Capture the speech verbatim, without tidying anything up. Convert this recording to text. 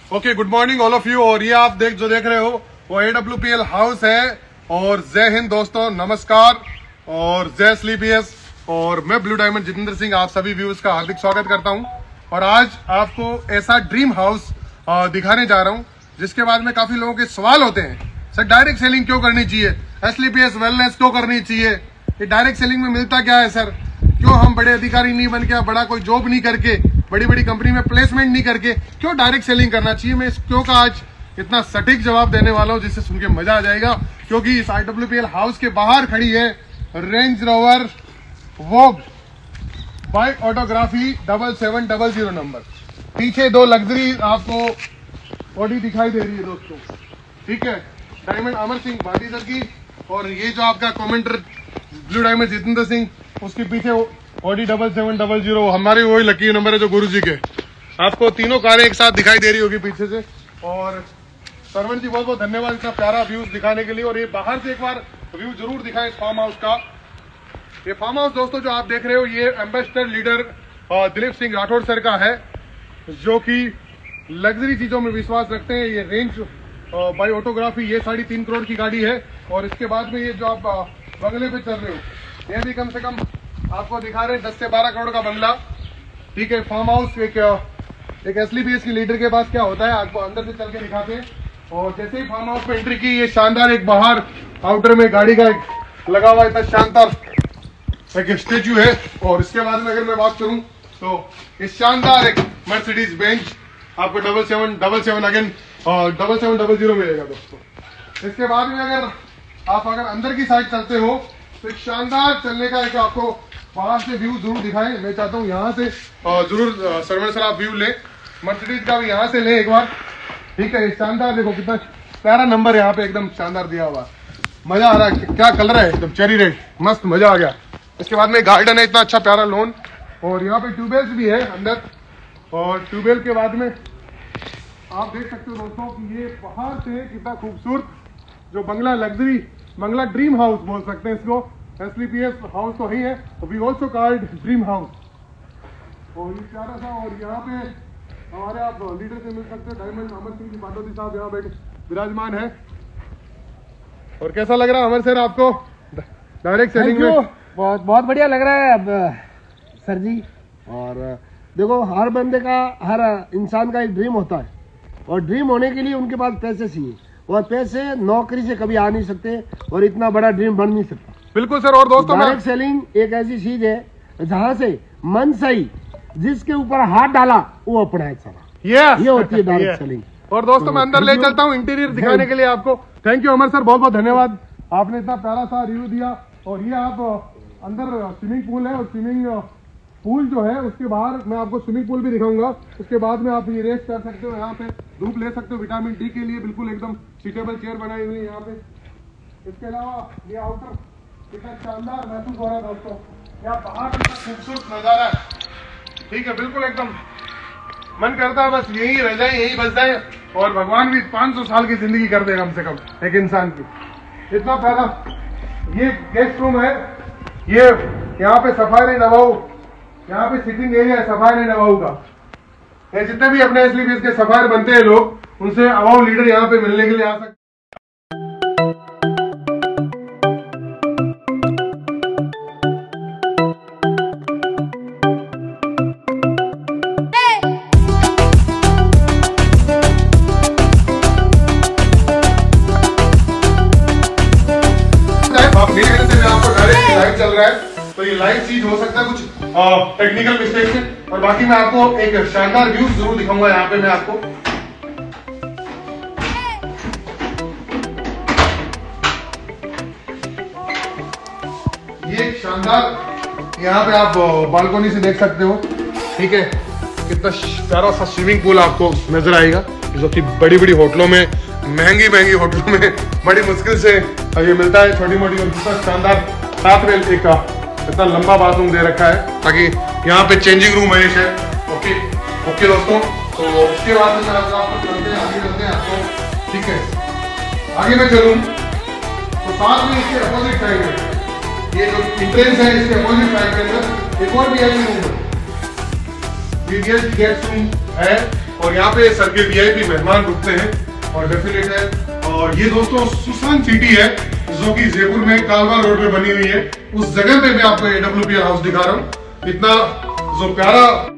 Okay, good morning all of you. और ये आप देख जो देख रहे हो वो A W P L house है। और जय हिंद दोस्तों, नमस्कार और जय स्लीपीएस। और मैं ब्लू डायमंड जितेंद्र सिंह आप सभी व्यूअर्स का हार्दिक स्वागत करता हूं। और आज आपको ऐसा ड्रीम हाउस दिखाने जा रहा हूं जिसके बाद में काफी लोगों के सवाल होते हैं, सर डायरेक्ट सेलिंग क्यों करनी चाहिए, एसलीपीएस वेलनेस क्यों करनी चाहिए, ये डायरेक्ट सेलिंग में मिलता क्या है सर, क्यों हम बड़े अधिकारी नहीं बन के, बड़ा कोई जॉब नहीं करके, बड़ी बड़ी कंपनी में प्लेसमेंट नहीं करके क्यों डायरेक्ट सेलिंग करना चाहिए। मैं इस क्यों का आज इतना सटीक जवाब देने वाला हूं जिससे सुन के मजा आ जाएगा। क्योंकि इस I W P L house के बाहर खड़ी है Range Rover Vogue bike autography double seven double zero number. पीछे दो लग्जरी आपको ऑडी दिखाई दे रही है दोस्तों, ठीक है, डायमंड अमर सिंह भाटी सर की। और ये जो आपका commenter blue diamond Jitendra Singh, उसके पीछे Audi double seven double zero हमारे वही लकी नंबर है जो गुरु जी के। आपको तीनों कारें एक साथ दिखाई दे रही होगी पीछे से। और सरवण जी बहुत बहुत धन्यवाद इतना प्यारा व्यूज दिखाने के लिए। और ये बाहर से एक बार व्यू जरूर दिखाएं इस फार्म हाउस का। ये फार्म हाउस दोस्तों जो आप देख रहे हो ये ambassador leader Dilip Singh Rathore sir का है, जो कि लग्जरी चीजों में विश्वास रखते हैं। ये रेंज बाई ऑटोग्राफी ये साढ़े तीन करोड़ की गाड़ी है। और इसके बाद में ये जो आप बंगले पे चल रहे हो ये भी कम से कम आपको दिखा रहे हैं दस से बारह करोड़ का बंगला, ठीक है। फार्म हाउस एक एक एसलीपीएस की लीडर के पास क्या होता है आपको अंदर से चल के दिखाते हैं। और जैसे ही फार्म हाउस में एंट्री की, ये शानदार एक बाहर आउटर में गाड़ी का एक लगा हुआ इतना शानदार एक स्टेच्यू है। और इसके बाद में अगर मैं बात करूं तो इस शानदार एक मर्सिडीज बेंच आपको double seven double seven again और डबल सेवन डबल जीरो मिलेगा दोस्तों। इसके बाद में अगर आप अगर अंदर की साइड चलते हो तो एक शानदार चलने का एक आपको बाहर से व्यू जरूर दिखाएं। मैं चाहता हूँ यहाँ से जरूर सरवण सर आप व्यू ले, मर्सिडीज का भी यहाँ से ले एक बार, ठीक है। शानदार देखो कितना प्यारा नंबर यहाँ पे एकदम शानदार दिया हुआ, मजा आ रहा है। क्या कलर है एकदम चेरी रेड, मस्त मजा आ गया। इसके बाद में गार्डन है इतना अच्छा प्यारा लोन। और यहाँ पे ट्यूबवेल्स भी है अंदर। और ट्यूबवेल के बाद में आप देख सकते हो दोस्तों कि ये बाहर से कितना खूबसूरत जो बंगला लग्जरी बंगला ड्रीम हाउस बोल सकते हैं इसको। एसलीपीएस हाउस तो ही है, we also called dream house. और ये प्यारा सा, और यहाँ पे हमारे आप लीडर से मिल सकते हैं डायमंड अमर सिंह जी पाटोदी साहब यहाँ बैठे विराजमान है। और कैसा लग रहा है अमर सर आपको डायरेक्ट सेलिंग में? बहुत बहुत बढ़िया लग रहा है अब सर जी। और देखो हर बंदे का हर इंसान का एक ड्रीम होता है, और ड्रीम होने के लिए उनके पास पैसे चाहिए, और पैसे नौकरी से कभी आ नहीं सकते, और इतना बड़ा ड्रीम बन नहीं सकता। बिल्कुल सर। और दोस्तों डायरेक्ट सेलिंग एक ऐसी चीज है जहाँ से मन सही जिसके ऊपर हाथ डाला वो अपना है सारा, yes, ये होती है डायरेक्ट सेलिंग। और दोस्तों मैं अंदर ले चलता हूँ इंटीरियर दिखाने के लिए आपको। थैंक यू अमर सर, बहुत बहुत धन्यवाद, आपने इतना प्यारा सा रिव्यू दिया। और ये आप अंदर स्विमिंग पूल है, और स्विमिंग पूल जो है उसके बाहर मैं आपको स्विमिंग पूल भी दिखाऊंगा। उसके बाद में आप ये रेस्ट कर सकते हो, यहाँ पे धूप ले सकते हो विटामिन डी के लिए, बिल्कुल एकदम सीटेबल चेयर बनाई हुई है यहाँ पे। इसके अलावा ये आउटर कितना शानदार महसूस हो रहा है दोस्तों, यहाँ बाहर कितना खूबसूरत नजारा है, ठीक है, बिल्कुल एकदम मन करता है बस यही रह जाए यही बस जाए, और भगवान भी पाँच सौ साल की जिंदगी कर दे कम से कम एक इंसान की। इतना प्यारा ये गेस्ट रूम है, ये यहाँ पे सफाई नवाऊ, यहाँ पे सिटिंग एरिया है सफाई नवाऊ का। ये जितने भी अपने एसलीपीएस के सफायर बनते हैं लोग, उनसे अवाऊ लीडर यहाँ पे मिलने के लिए आ सकते। लाइव चल रहा है तो ये लाइव चीज हो सकता है कुछ टेक्निकल मिस्टेक से। और बाकी मैं आपको एक शानदार व्यू जरूर दिखाऊंगा यहाँ पे मैं आपको। ये शानदार यहाँ पे आप बालकोनी से देख सकते हो, ठीक है, कितना प्यारा सा स्विमिंग पूल आपको नजर आएगा, जो कि बड़ी बड़ी होटलों में महंगी महंगी होटलों में बड़ी मुश्किल से ये मिलता है, छोटी मोटी। और कितना शानदार साथ में एक इतना लंबा बाथरूम दे रखा है ताकि यहाँ पे चेंजिंग रूम है है ओके ओके दोस्तों। तो उसके बाद में आपको चलते हैं आगे चलते हैं आपको, ठीक है। आगे मैं चलूँ तो साथ में इसके अपोजिट साइड में ये जो इंट्रेंस है इसके अपोजिट साइड के अंदर एक और भी रूम है, गेस्ट रूम है। और यहाँ पे सर के वीआईपी मेहमान रुकते हैं और डेफिनेट है। और ये दोस्तों सुसान सिटी है जो कि जयपुर में कालवा रोड पे बनी हुई है। उस जगह पे मैं आपको एडब्ल्यूपीएल हाउस दिखा रहा हूँ। इतना जो प्यारा